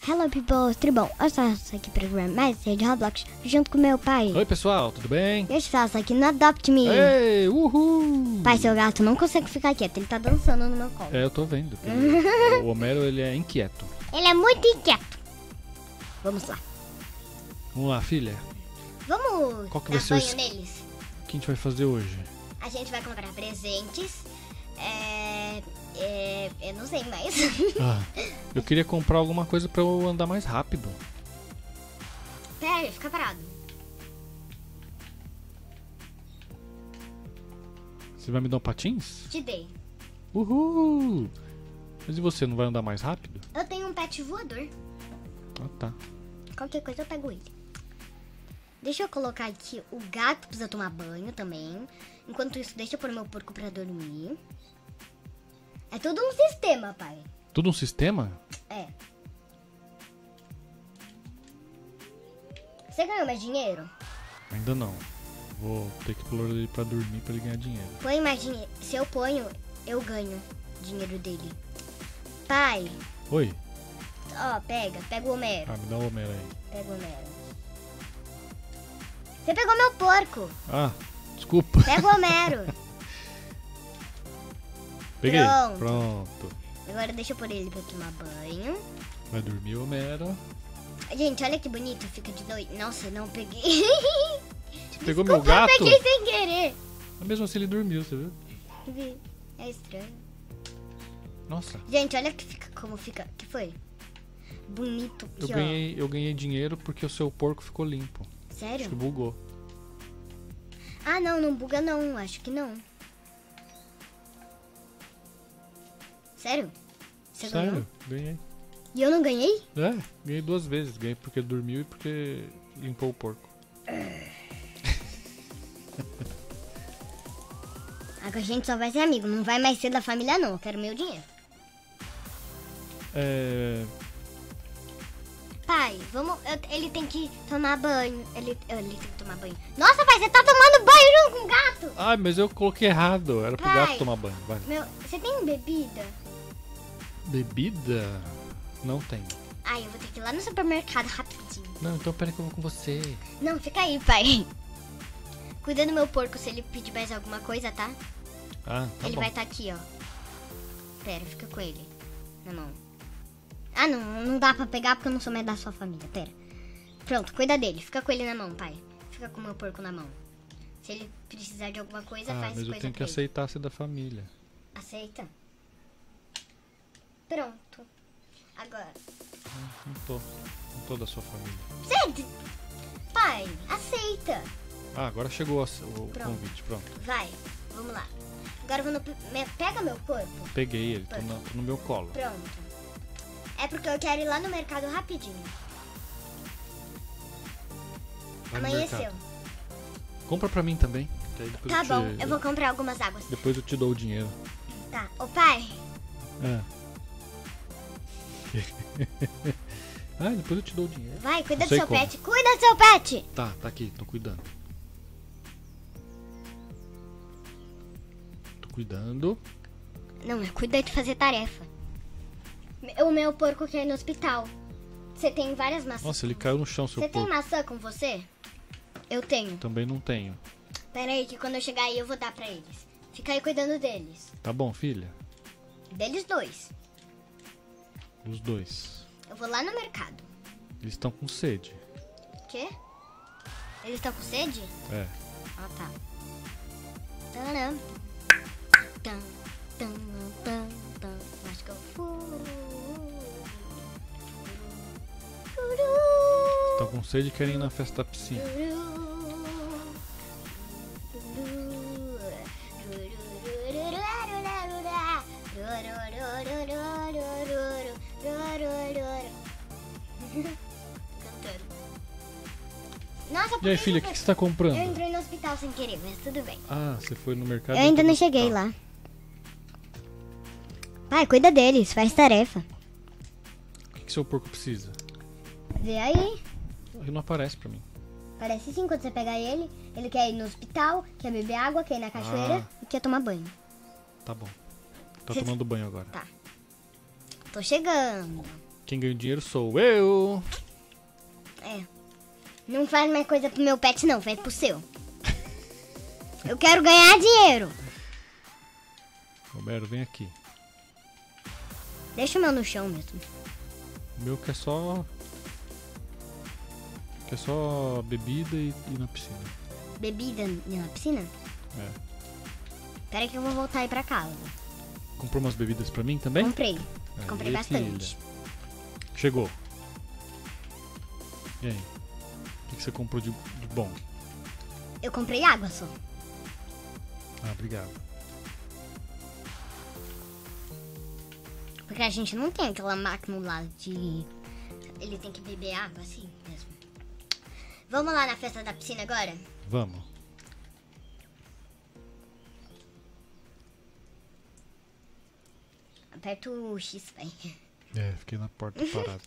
Hello people, tudo bom? Eu estou aqui para jogar mais de Roblox junto com meu pai. Oi pessoal, tudo bem? Eu estou aqui no Adopt Me. Ei, uhul! Pai, seu gato não consegue ficar quieto, ele tá dançando no meu colo. É, eu tô vendo. O Homero, ele é inquieto. Ele é muito inquieto. Vamos lá. Vamos lá, filha. Vamos Qual que dar vai ser banho o neles. O que a gente vai fazer hoje? A gente vai comprar presentes. Eu não sei mais. Ah, eu queria comprar alguma coisa pra eu andar mais rápido. Pera, fica parado. Você vai me dar um patins? Te dei. Uhul! Mas e você, não vai andar mais rápido? Eu tenho um pet voador. Ah, tá. Qualquer coisa eu pego ele. Deixa eu colocar aqui, o gato precisa tomar banho também. Enquanto isso, deixa eu pôr meu porco pra dormir. É tudo um sistema, pai. Tudo um sistema? É. Você ganhou mais dinheiro? Ainda não. Vou ter que pôr ele pra dormir pra ele ganhar dinheiro. Põe mais dinheiro. Se eu ponho, eu ganho dinheiro dele. Pai, Oi? ó, pega o Homero. Ah, me dá o Homero aí. Pega o Homero. Você pegou meu porco. Ah, desculpa. Pega o Homero. Peguei. Pronto. Pronto. Agora deixa eu pôr ele pra tomar banho. Vai dormir, Homero. Gente, olha que bonito, fica de noite. Nossa, não peguei. Você pegou meu gato? Eu peguei sem querer. Mas mesmo assim ele dormiu, você viu? É estranho. Nossa. Gente, olha que fica, como fica. Que foi? Bonito aqui, Eu ganhei dinheiro porque o seu porco ficou limpo. ó. Acho Sério? que bugou. Ah, não buga não. Acho que não. Sério? Você ganhou? Sério? Ganhei. E eu não ganhei? É, ganhei 2 vezes. Ganhei porque dormiu e porque limpou o porco. Agora a gente só vai ser amigo. Não vai mais ser da família, não. Eu quero meu dinheiro. Pai, vamos. Ele tem que tomar banho. Ele tem que tomar banho. Nossa, pai, você tá tomando banho junto com o gato? Ai, mas eu coloquei errado. Era pro Pai. gato tomar banho. Vai. Você tem bebida? Bebida? Não tenho. Ai, eu vou ter que ir lá no supermercado rapidinho. Não, então pera que eu vou com você. Não, fica aí, pai. Cuida do meu porco se ele pedir mais alguma coisa, tá? Ah, tá Ele bom. vai estar aqui, ó. Pera, fica com ele na mão. Ah, não dá pra pegar porque eu não sou mais da sua família. Pera. Pronto, cuida dele. Fica com ele na mão, pai. Fica com o meu porco na mão. Se ele precisar de alguma coisa, faz Mas coisa eu tenho que pra ele. aceitar ser da família. Aceita? Pronto. Agora. Não tô da sua família. Você... Pai, aceita. Ah, agora chegou o Pronto. convite. Pronto. Vai, vamos lá. Agora eu vou pega meu porco. Peguei ele. Tô no meu colo. Pronto. É porque eu quero ir lá no mercado rapidinho. Vai no Amanheceu. mercado. Compra pra mim também. Que aí depois Tá eu te- bom, eu vou comprar algumas águas. Depois eu te dou o dinheiro. Tá. Ô pai, Ah, depois eu te dou o dinheiro. vai, cuida Não do sei seu como. pet. Cuida do seu pet. Tá aqui, tô cuidando. Tô cuidando. Não, é cuidar de fazer tarefa. O meu porco quer ir no hospital. Você tem várias maçãs. Nossa, ele caiu no chão, seu Você tem porco. maçã com você? Eu tenho. Também não tenho. Pera aí que quando eu chegar aí eu vou dar pra eles. Fica aí cuidando deles. Tá bom, filha? Deles dois. Os dois. Eu vou lá no mercado. Eles estão com sede. Quê? Eles estão com sede? É. Ah, tá. Taram. Tam, tam, tam, tam. Acho que eu Estão com sede e querem ir na festa da piscina. Cantando. Nossa, por E aí, que filha, o você que você tá comprando? Eu entrei no hospital sem querer, mas tudo bem. Ah, você foi no mercado. Eu ainda e não foi no cheguei hospital. lá. Pai, cuida deles, faz tarefa. O que seu porco precisa? Vê aí. Ele não aparece pra mim. Parece sim quando você pegar ele. Ele quer ir no hospital, quer beber água, quer ir na cachoeira e quer tomar banho. Tá bom. Tá Você- tomando banho agora. Tá. Tô chegando. Quem ganha o dinheiro sou eu. É. Não faz mais coisa pro meu pet, não. Faz pro seu. Eu quero ganhar dinheiro. Romero, vem aqui. Deixa o meu no chão mesmo. O meu quer só... Quer só bebida e ir na piscina. Bebida na piscina? É. Pera aí que eu vou voltar aí pra casa. Comprou umas bebidas pra mim também? Comprei. Comprei Aí, bastante. filha. Chegou. E aí? O que você comprou de bom? Eu comprei água só. Ah, obrigado. Porque a gente não tem aquela máquina lá de... Ele tem que beber água assim mesmo. Vamos lá na festa da piscina agora? Vamos. Aperta o X, vai. É, fiquei na porta parado.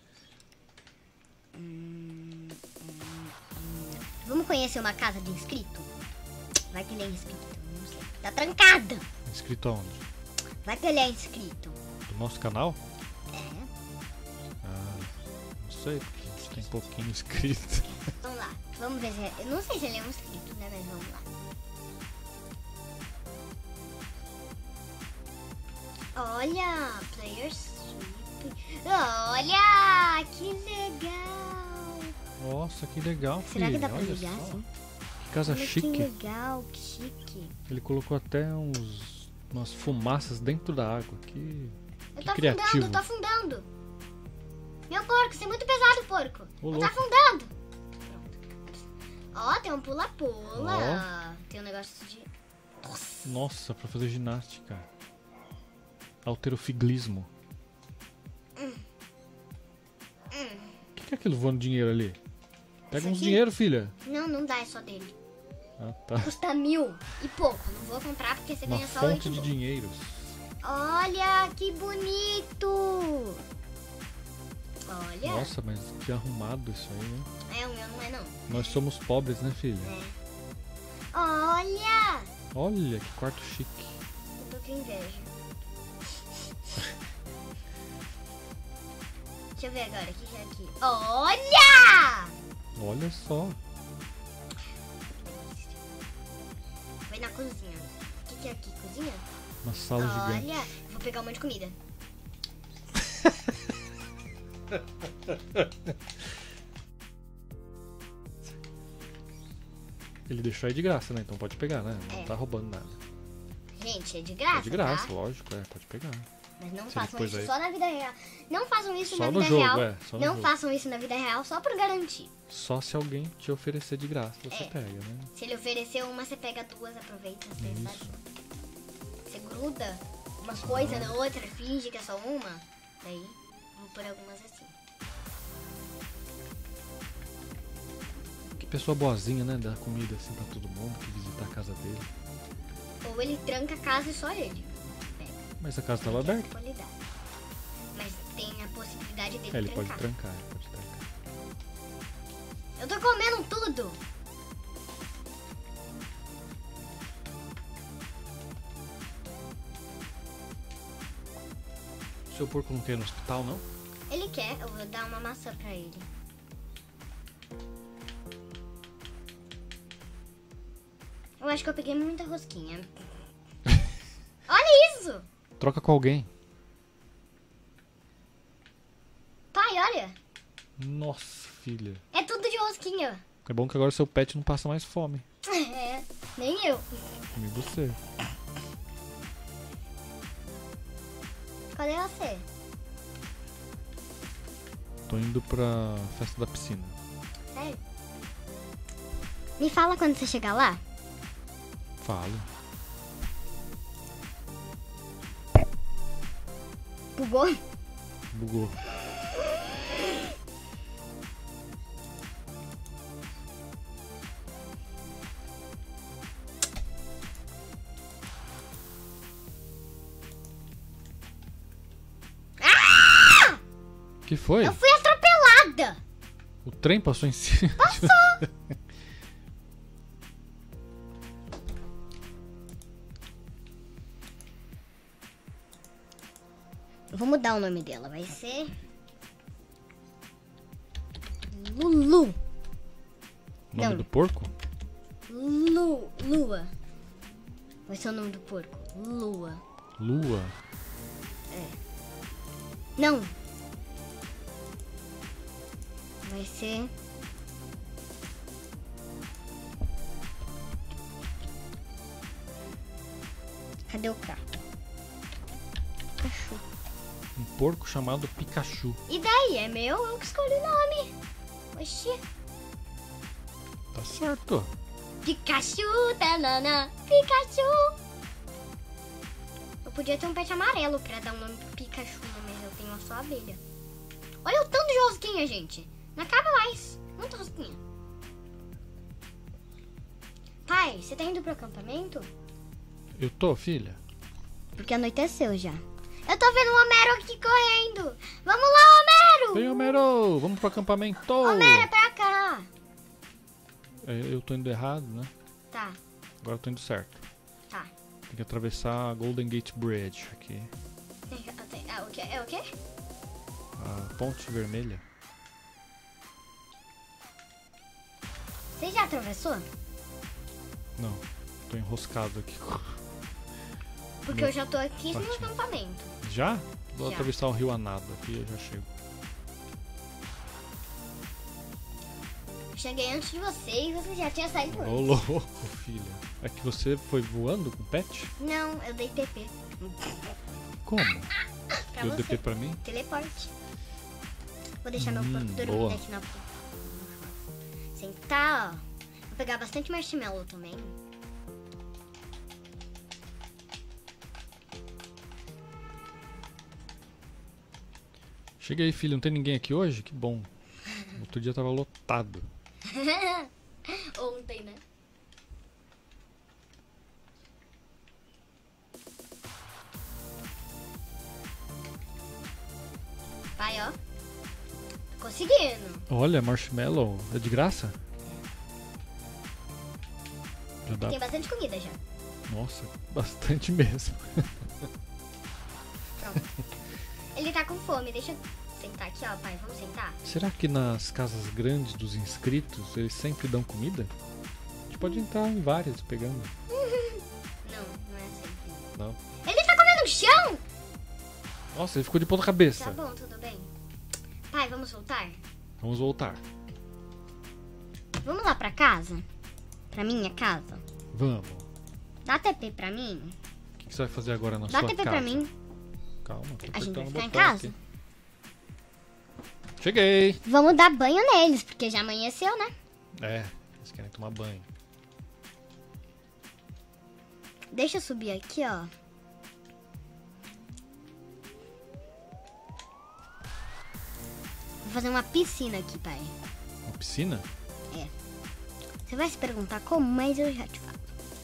Vamos conhecer uma casa de inscrito? Vai que ele é inscrito, não sei. Tá trancada! Inscrito aonde? Vai que ele é inscrito. Do nosso canal? É. Ah, não sei, porque a gente tem pouquinho inscrito. Vamos lá. Vamos ver se... Eu não sei se ele é um inscrito, né? Mas vamos lá. Olha, Players Sweep. Olha, que legal. Nossa, que legal, Será filho. que dá pra Olha ligar só. assim? Que casa Olha chique. que legal, que chique. Ele colocou até umas fumaças dentro da água. Que Eu criativo. tô afundando. Meu porco, você é muito pesado, porco. Ô, Eu tô louco. afundando. Pronto. Ó, tem um pula-pula. Tem um negócio de... Nossa, pra fazer ginástica. Alterofiglismo. O que é aquilo voando dinheiro ali? Pega Isso uns aqui? dinheiro, filha. Não, não dá, é só dele. Ah, tá. Custa 1.000 e pouco. Não vou comprar porque você Uma ganha só fonte 8 de dinheiros. Olha, que bonito. Olha. Nossa, mas que arrumado isso aí, né? É, o meu não é não. Nós somos pobres, né, filha? Olha. Olha, que quarto chique. Eu tô com inveja. Deixa eu ver agora, o que é aqui? Olha! Olha só. Vai na cozinha. O que é aqui? Cozinha? Uma sala gigante. Olha, vou pegar um monte de comida. Ele deixou aí de graça, né? Então pode pegar, né? Não É. tá roubando nada. Gente, é de graça, É de graça, tá? lógico, pode pegar. Mas não Se façam depois isso aí- só na vida real. Não façam isso Só na no vida jogo, real. só no Não jogo. façam isso na vida real só por garantir. Só se alguém te oferecer de graça, você É. pega, né? Se ele oferecer uma, você pega duas, aproveita, você sabe? Isso. Você gruda uma coisa na outra, finge que é só uma. Daí, vou por algumas assim. Que pessoa boazinha, né? Dar comida assim pra todo mundo que visita a casa dele. Ou ele tranca a casa e só ele. Pega. Mas a casa tava Essa aberta. qualidade. Mas tem a possibilidade dele É, ele trancar. pode trancar, ele pode trancar. Eu tô comendo tudo! O seu porco não quer ir no hospital, não? Ele quer, eu vou dar uma maçã pra ele. Eu acho que eu peguei muita rosquinha. Olha isso! Troca com alguém. Pai, olha! Nossa, filha. É tudo de rosquinha. É bom que agora seu pet não passa mais fome. É, nem eu. Nem você. Cadê você? Tô indo pra festa da piscina. Sério? Me fala quando você chegar lá. Falo. Bugou? Bugou. Que foi? Eu fui atropelada! O trem passou em cima. Eu vou mudar o nome dela, vai ser Lulu. Nome Não. do porco? Lua. Vai ser o nome do porco. Lua. Lua. Não. Vai ser... Cadê o K? Pikachu. Um porco chamado Pikachu. E daí? É meu? Eu que escolhi o nome. Oxi. Tá certo. Pikachu, tanana, Pikachu. Eu podia ter um pet amarelo pra dar um nome pro Pikachu, mas eu tenho só abelha. Olha o tanto de rosquinha, gente. Não acaba mais. Muita rosquinha. Pai, você tá indo pro acampamento? Eu tô, filha. Porque anoiteceu já. Eu tô vendo o Homero aqui correndo. Vamos lá, Homero. Vem, Homero! Vamos pro acampamento! Homero, é pra cá. Eu tô indo errado, né? Tá, Agora eu tô indo certo. tá. Tem que atravessar a Golden Gate Bridge aqui. O quê? É o quê? A ponte vermelha. Você já atravessou? Não, tô enroscado aqui. Porque eu já tô aqui no Ótimo. acampamento. Já? Vou Já. atravessar o rio a nado aqui, eu já chego. Cheguei antes de você e você já tinha saído Ô, antes. louco, filha. É que você foi voando com o pet? Não, eu dei TP. Como? Pra Deu você. DP pra mim? Teleporte. Vou deixar meu porco dormindo boa. aqui na... Sentar, ó. Vou pegar bastante marshmallow também. Chega aí, filho. Não tem ninguém aqui hoje? Que bom. Outro dia tava lotado. Ontem, né? Vai, ó. Tô conseguindo. Olha, marshmallow. É de graça? Já dá. Tem bastante comida já. Nossa, bastante mesmo. Pronto. Ele tá com fome. Deixa eu sentar aqui, ó, pai. Vamos sentar? Será que nas casas grandes dos inscritos eles sempre dão comida? A gente pode entrar em várias pegando. Não, não é assim. Não. Ele tá comendo no chão! Nossa, ele ficou de ponta cabeça. Tá bom, tudo bem. Pai, vamos voltar? Vamos voltar. Vamos lá pra casa? Pra minha casa? Vamos. Dá TP pra mim? O que você vai fazer agora na Dá sua TP casa? pra mim. Calma, tô A gente vai apertando o ficar em botão casa? aqui. Cheguei! Vamos dar banho neles, porque já amanheceu, né? É, eles querem tomar banho. Deixa eu subir aqui, ó. Vou fazer uma piscina aqui, pai. Uma piscina? Você vai se perguntar como, mas eu já te falo.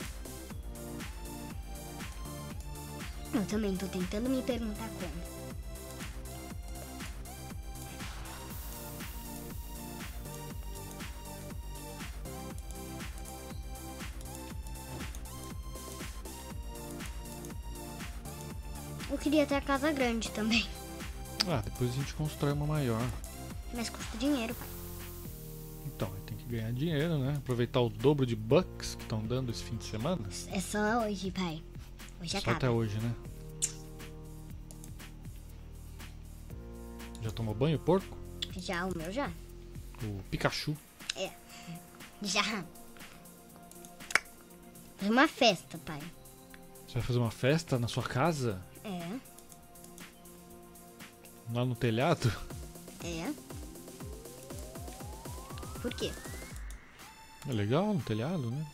Eu também tô tentando me perguntar como. Eu queria ter a casa grande também, Ah, depois a gente constrói uma maior. mas custa dinheiro, pai. Então, tem que ganhar dinheiro, né? Aproveitar o dobro de bucks que estão dando esse fim de semana. É só hoje, pai. Hoje Só acaba. até hoje, né? Já tomou banho, porco? Já, o meu já. O Pikachu. Já. Fazer uma festa, pai. Você vai fazer uma festa na sua casa? É, Lá no telhado? é. Por quê? É legal no telhado, né?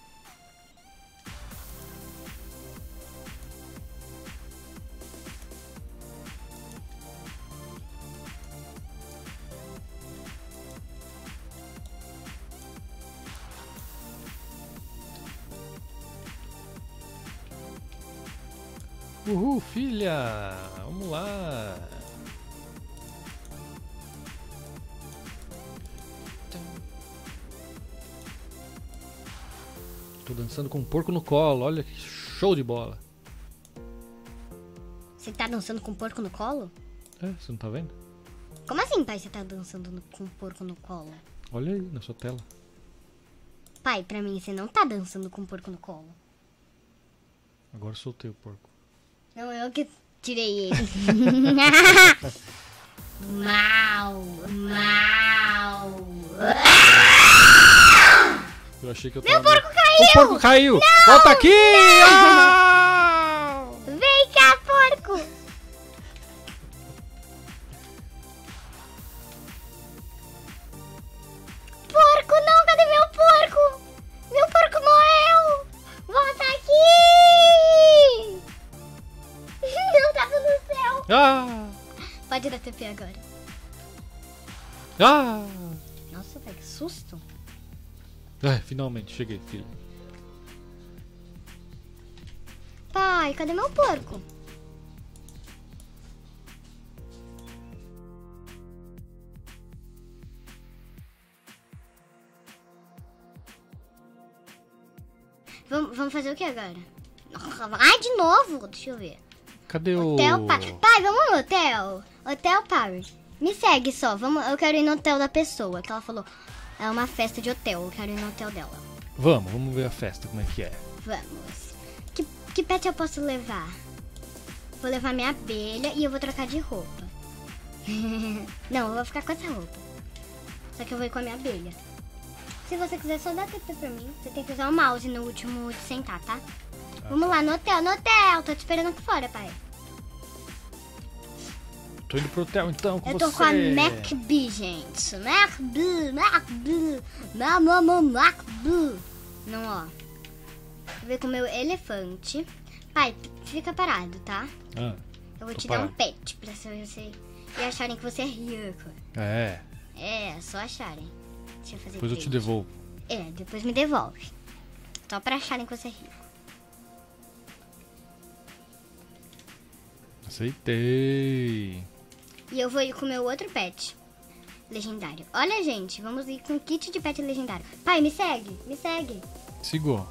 Uhul, filha! Vamos lá! Tô dançando com um porco no colo, olha que show de bola! Você tá dançando com um porco no colo? É, você não tá vendo? Como assim, pai, você tá dançando com um porco no colo? Olha aí na sua tela. Pai, pra mim você não tá dançando com o porco no colo. Agora eu soltei o porco. Não, eu que tirei ele. Mal. Eu achei que eu Meu tava... porco caiu! O porco caiu! Não, Volta aqui! não! Ah! Vem cá, porco! Porco, não! Cadê meu porco? Meu porco morreu! Volta aqui! Não tava no céu! Ah! Pode dar TP agora. Ah! Nossa, velho, que susto! Finalmente, cheguei, filho. Pai, cadê meu porco? Vamos fazer o que agora? Ai, de novo! Deixa eu ver. Cadê o... Hotel Power. Pai, vamos no hotel? Hotel Power. Me segue só. Eu quero ir no hotel da pessoa. Que ela falou. É uma festa de hotel. Eu quero ir no hotel dela. Vamos ver a festa, como é que é. Vamos. Que pet eu posso levar? Vou levar minha abelha e eu vou trocar de roupa. Não, eu vou ficar com essa roupa. Só que eu vou ir com a minha abelha. Se você quiser só dar TP pra mim, você tem que usar o mouse no último de sentar, tá? Vamos lá, no hotel, no hotel. Tô te esperando aqui fora, pai. Tô indo pro hotel então com Eu tô você. com a MacB, gente. MacB. Não, ó. Vou ver com o meu elefante. Pai, fica parado, tá? Ah, Eu vou tô te dar um parado. pet pra você e acharem que você é rico. É, É, só acharem. Deixa eu fazer depois eu te trade. devolvo. É, depois me devolve. Só pra acharem que você é rico. Aceitei. E eu vou ir com o meu outro pet legendário. Olha, gente, vamos ir com kit de pet legendário. Pai, me segue, me segue. Sigo.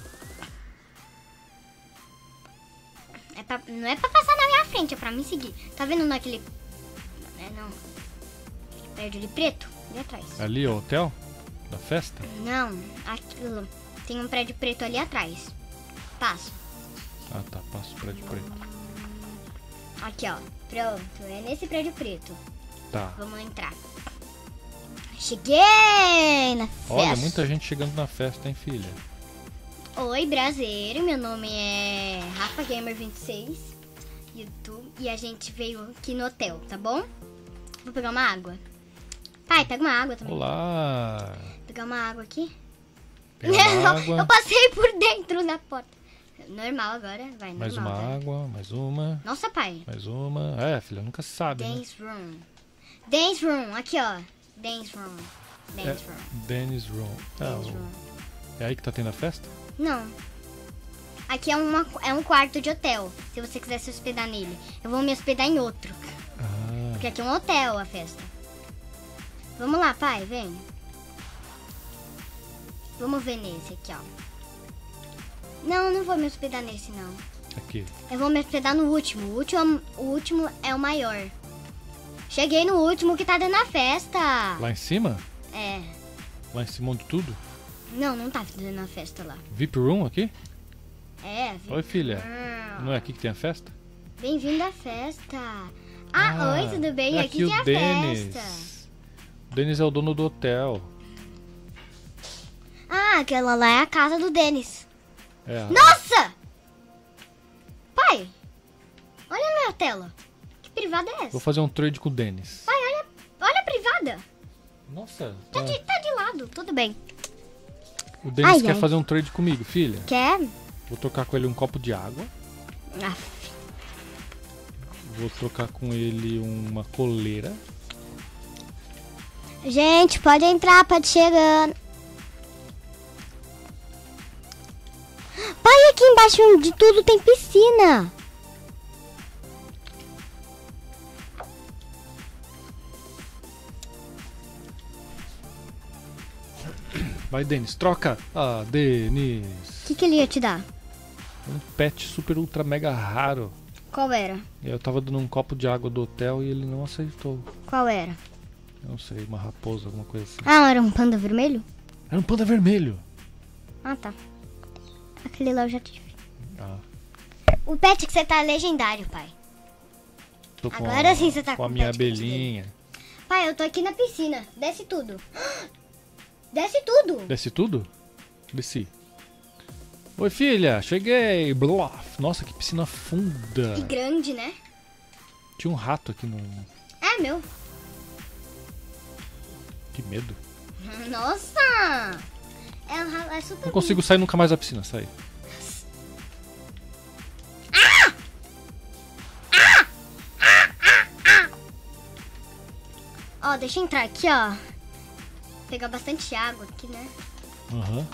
Não é pra passar na minha frente, é pra me seguir. Tá vendo naquele... Não. Prédio de preto? Ali atrás. Ali, o hotel da festa? Não, aquilo. Tem um prédio preto ali atrás. Passo. Ah, tá. Passo o prédio preto. Aqui, ó. Pronto, é nesse prédio preto. Tá. Vamos entrar. Cheguei na festa. Olha, muita gente chegando na festa, hein, filha? Oi, brasileiro. Meu nome é Rafa Gamer 26, YouTube. E a gente veio aqui no hotel, tá bom? Vou pegar uma água. Pai, pega uma água também. Olá. Vou pegar uma água aqui. Pega uma Não, água. eu passei por dentro da porta. Normal agora, vai, normal. Mais uma vai. água, mais uma, Nossa, pai. mais uma. É, filha, nunca se sabe, né? Dance room. Dance room, aqui, ó. Dance room. Dance room. Dennis Room. Dance room. É aí que tá tendo a festa? Não. Aqui é um quarto de hotel, se você quiser se hospedar nele. Eu vou me hospedar em outro, Ah, porque aqui é um hotel a festa. Vamos lá, pai, vem. Vamos ver nesse aqui, ó. Não vou me hospedar nesse, não. aqui. Eu vou me hospedar no último. O último é o maior. Cheguei no último que tá dando a festa. Lá em cima? É. Lá em cima de tudo? Não tá dando a festa lá. VIP Room aqui? É. Oi, filha. Ah, Não é aqui que tem a festa? Bem-vindo à festa. Oi, tudo bem? é Aqui aqui tem o a Dennis. festa. O Dennis é o dono do hotel. Aquela lá é a casa do Denis. É, Nossa! Pai, olha a minha tela. Que privada é vou essa? fazer um trade com o Dennis. Pai, olha a privada. Nossa, Tá de lado, tudo bem. o Dennis Ai, quer ai. fazer um trade comigo, filha. Quer? Vou trocar com ele um copo de água. Vou trocar com ele uma coleira. Gente, pode entrar, pode chegando. Pai, aqui embaixo de tudo tem piscina. Vai, Dennis, troca! Ah, Dennis! O que ele ia te dar? Um pet super ultra mega raro. Qual era? Eu tava dando um copo de água do hotel e ele não aceitou. Qual era? Eu não sei, uma raposa, alguma coisa assim. Ah, era um panda vermelho? Era um panda vermelho. Ah, tá. Aquele lá eu já tive. Ah, O pet que você tá é legendário, pai. tô com Agora sim você tá com a com o minha pet que eu te dei. abelhinha. Pai, eu tô aqui na piscina. Desce tudo. Desce tudo. Desce tudo? Desci. Oi, filha, cheguei. Bluff. Nossa, que piscina funda. E grande, né? Tinha um rato aqui no... É, meu. Que medo. Nossa. É super Não consigo sair nunca mais da piscina, sai. Ó, deixa eu entrar aqui, ó. Pegar bastante água aqui, né? Aham.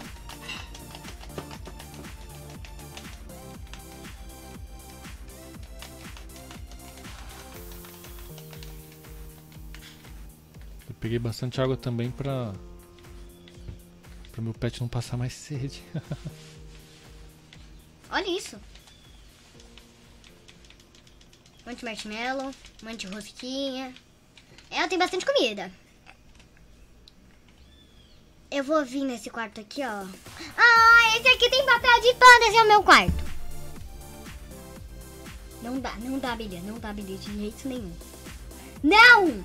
Eu peguei bastante água também pra meu pet não passar mais sede. Olha isso. Um monte de marshmallow, um monte de rosquinha. Ela tem bastante comida. Eu vou vir nesse quarto aqui, ó. Ah, esse aqui tem papel de panda, esse é o meu quarto. Não dá, abelha, não dá, abelha, de jeito nenhum. Não!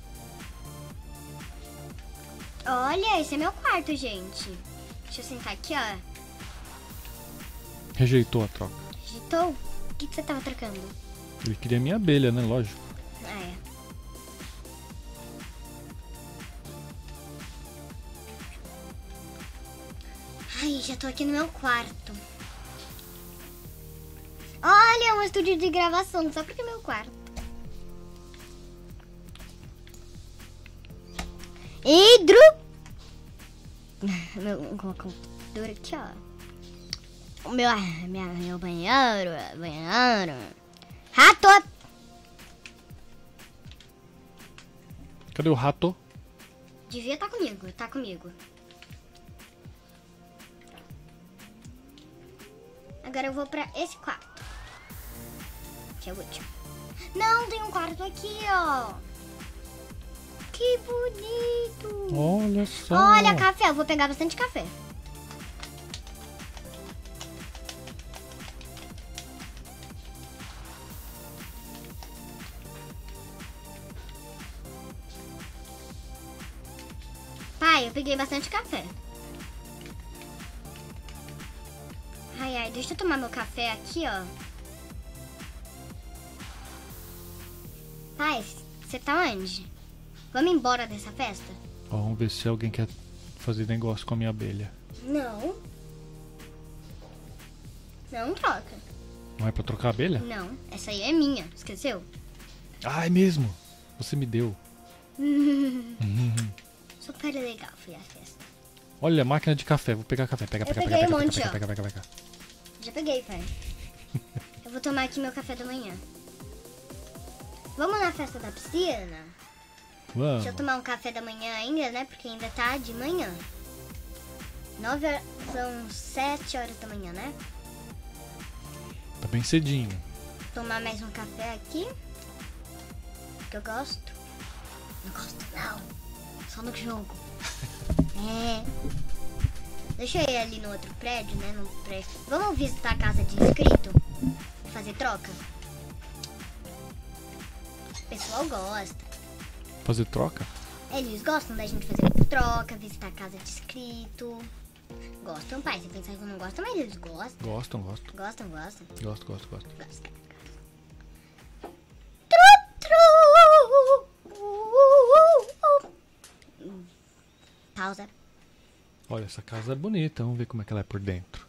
Olha, esse é meu quarto, gente. Deixa eu sentar aqui, ó. Rejeitou a troca. Agitou? O que você tava trocando? Ele queria minha abelha, né? Lógico. Ah, é. Ai, já tô aqui no meu quarto. Olha, um estúdio de gravação, só porque é meu quarto. Hidro! Vou colocar um computador aqui, ó. Meu banheiro. Rato! Cadê o rato? Devia estar comigo, tá comigo. Agora eu vou pra esse quarto. Que é o último. Não, tem um quarto aqui, ó. Que bonito. Olha só. Olha, café. Eu vou pegar bastante café. Pai, eu peguei bastante café. Ai, deixa eu tomar meu café aqui, ó. Pai, você tá onde? Vamos embora dessa festa? Ó, vamos ver se alguém quer fazer negócio com a minha abelha. Não. Não troca. Não é pra trocar a abelha? Não, essa aí é minha, esqueceu? Ah, é mesmo. Você me deu. Super legal foi a festa. Olha, a máquina de café. Vou pegar café. Pega. peguei um monte, ó. Pega. Já peguei, pai. Eu vou tomar aqui meu café da manhã. Vamos na festa da piscina? Vamos. Deixa eu tomar um café da manhã ainda, né? Porque ainda tá de manhã. 9 horas, são 7 horas da manhã, né? Tá bem cedinho. Tomar mais um café aqui. Que eu gosto. Não gosto, não. Só no jogo. É. Deixa eu ir ali no outro prédio, né? No prédio. Vamos visitar a casa de inscrito? Fazer troca? O pessoal gosta. Fazer troca? Eles gostam da gente fazer troca, visitar a casa de inscrito. Gostam, pai. Você pensa que eu não gosto, mas eles gostam. Gosto. Gostam. Gosto. Gostam. Tru. Pausa. Olha, essa casa é bonita. Vamos ver como é que ela é por dentro.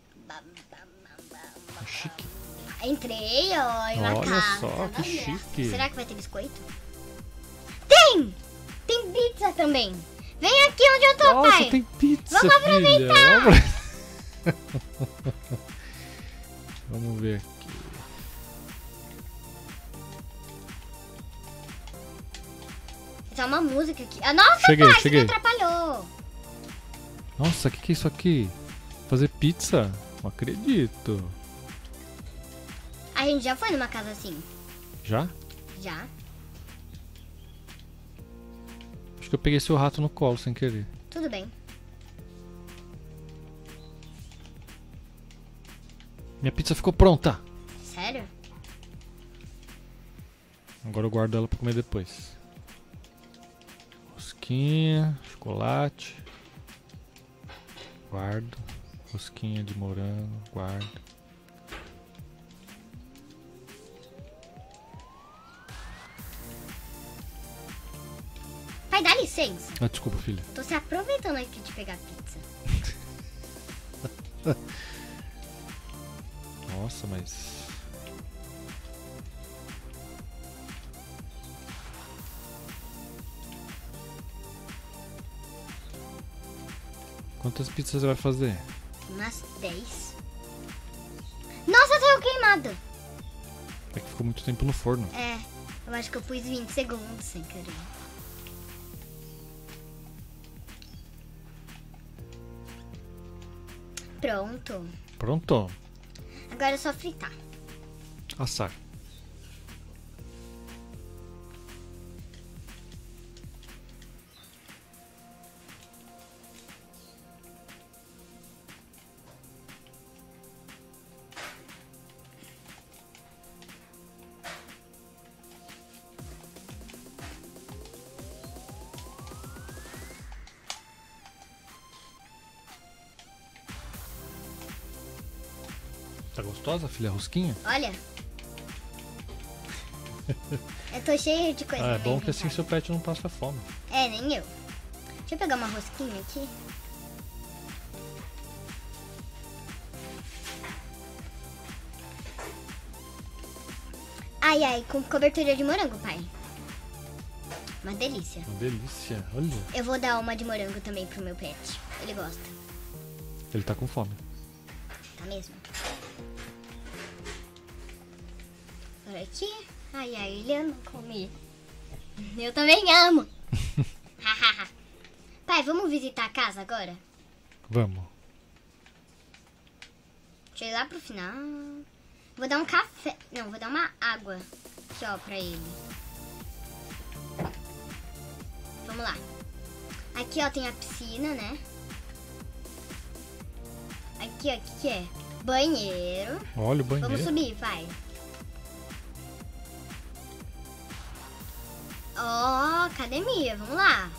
É chique. Entrei, ó, em uma Olha casa. só, que Olha. chique. Será que vai ter biscoito? Tem! Tem pizza também. Vem aqui onde eu tô, Nossa, pai. tem pizza, Vamos aproveitar. filha. Vamos ver aqui. Tem uma música aqui. Ah, nossa, Cheguei. Você me atrapalhou. Nossa, o que é isso aqui? Fazer pizza? Não acredito. A gente já foi numa casa assim. Já? Já. Acho que eu peguei seu rato no colo sem querer. Tudo bem. Minha pizza ficou pronta. Sério? Agora eu guardo ela pra comer depois. Rosquinha, chocolate. Guardo. Rosquinha de morango, guardo. Pai, dá licença. Ah, desculpa, filha. Tô se aproveitando aqui de pegar pizza. Nossa, mas... Quantas pizzas você vai fazer? Umas 10. Nossa, saiu queimada. É que ficou muito tempo no forno. É, eu acho que eu pus 20 segundos sem querer. Pronto. Pronto. Agora é só fritar. Assar. Tá gostosa, filha? Rosquinha? Olha. Eu tô cheio de coisa. Ah, é no bom meu que assim inventário. seu pet não passa fome. É, nem eu. Deixa eu pegar uma rosquinha aqui. Ai, ai, com cobertura de morango, pai. Uma delícia. Uma delícia, olha. Eu vou dar uma de morango também pro meu pet. Ele gosta. Ele tá com fome. Tá mesmo? Olha aqui. Ai, ai, ele ama comer. Eu também amo. Pai, vamos visitar a casa agora? Vamos. Deixa eu ir lá pro final. Vou dar um café. Não, vou dar uma água. Aqui, ó, pra ele. Vamos lá. Aqui, ó, tem a piscina, né? Aqui, ó, o que é? Banheiro. Olha o banheiro. Vamos subir, pai. Ó, academia, vamos lá.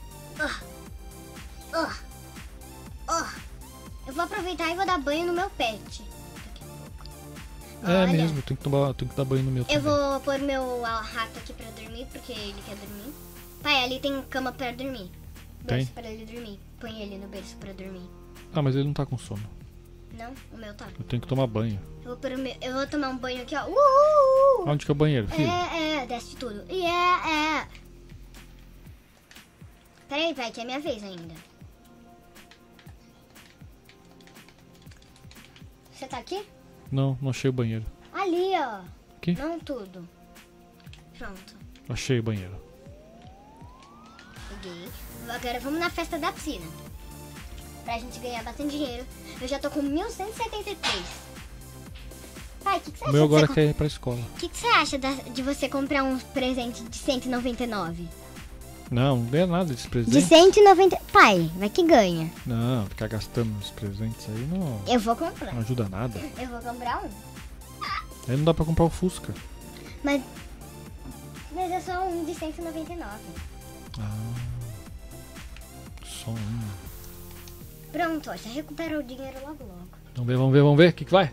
Eu vou aproveitar e vou dar banho no meu pet. É Olha, mesmo, tem que dar banho no meu também. eu vou pôr meu rato aqui pra dormir, porque ele quer dormir. Pai, ali tem cama pra dormir. Berço pra ele dormir. Põe ele no berço pra dormir. Ah, mas ele não tá com sono. Não, o meu tá. Eu tenho que tomar banho. Eu vou tomar um banho aqui, ó. Uhul! Onde que é o banheiro, filho? Desce tudo. Peraí, pai, que é minha vez ainda. Você tá aqui? Não, não achei o banheiro. Ali, ó. Aqui? Não tudo. Pronto. Achei o banheiro. Peguei. Agora vamos na festa da piscina. Pra gente ganhar bastante dinheiro. Eu já tô com 1.173. Pai, o que você acha? O meu agora de quer ir pra escola. O que você acha de você comprar um presente de 199? Não, não ganha nada desse De presente. 190. Pai, vai que ganha. Não, ficar gastando nos presentes aí não, Eu vou comprar. não ajuda nada. Eu vou comprar um. Aí não dá pra comprar o Fusca. Mas é só um de 199. Ah, só um. Pronto, ó, já recuperou o dinheiro logo logo. Vamos ver, vamos ver, vamos ver. O que vai?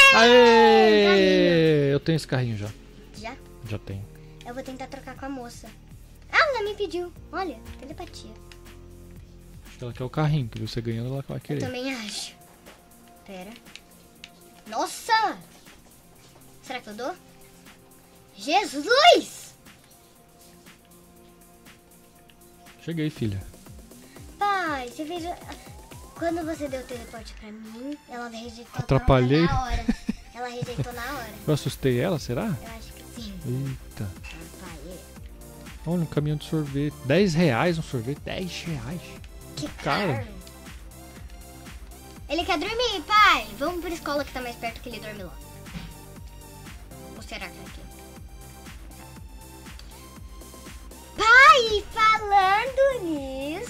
Aê! Eu tenho esse carrinho já. Já? Já tenho. Eu vou tentar trocar com a moça. Ah, ela me pediu. Olha, telepatia. Acho que ela quer o carrinho, que você ganhando ela vai Eu querer. também acho. Pera. Nossa! Será que eu dou? Jesus! Cheguei, filha. Pai, você fez... Quando você deu o teleporte pra mim, ela rejeitou Atrapalhei? na hora. Ela rejeitou na hora. Eu assustei ela, será? Eu acho que sim. Eita. Pai, Olha, um caminhão de sorvete. R$10 um sorvete. R$10. que Cara. caro. Ele quer dormir, pai. Vamos pra escola que tá mais perto que ele dorme lá. Ou será que é aqui? Pai, falando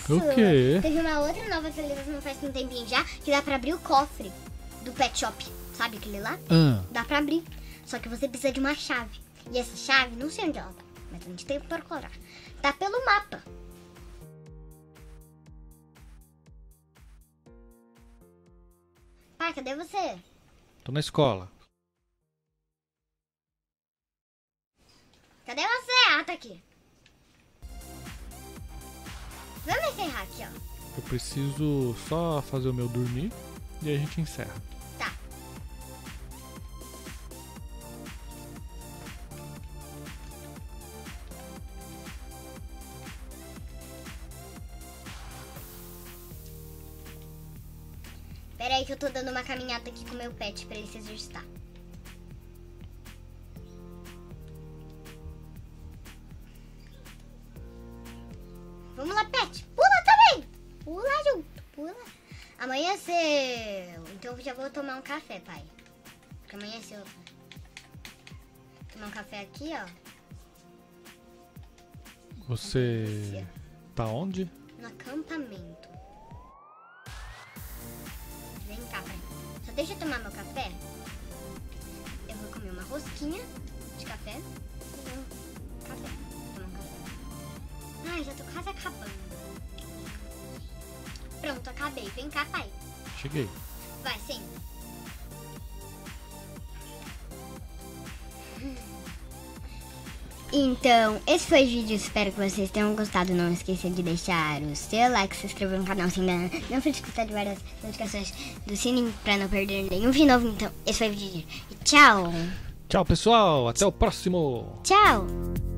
O quê? Teve uma outra nova atualização faz um tempinho já, que dá pra abrir o cofre do pet shop. Sabe aquele lá? Dá pra abrir. Só que você precisa de uma chave. E essa chave, não sei onde ela tá, mas a gente tem que procurar. Tá pelo mapa. Pai, cadê você? Tô na escola. Cadê você? Ah, tá aqui. Vamos encerrar aqui, ó. Eu preciso só fazer o meu dormir e aí a gente encerra. Tá. Pera aí que eu tô dando uma caminhada aqui com o meu pet pra ele se exercitar. Vamos lá, pet. Pula também. Pula junto. Pula. Amanheceu. Então eu já vou tomar um café, pai. Porque amanheceu. Tomar um café aqui, ó. Você tá onde? No acampamento. Vem cá, pai. Só deixa eu tomar meu café. Eu vou comer uma rosquinha de café. E um café. Vou tomar um café. Ai, já tô quase acabando. Pronto, acabei. Vem cá, pai. Cheguei. Vai, senta. Então, esse foi o vídeo. Espero que vocês tenham gostado. Não esqueça de deixar o seu like, se inscrever no canal se ainda não for inscrito, de várias notificações do sininho pra não perder nenhum vídeo novo. Então, esse foi o vídeo. E tchau! Tchau, pessoal. Até o próximo. Tchau!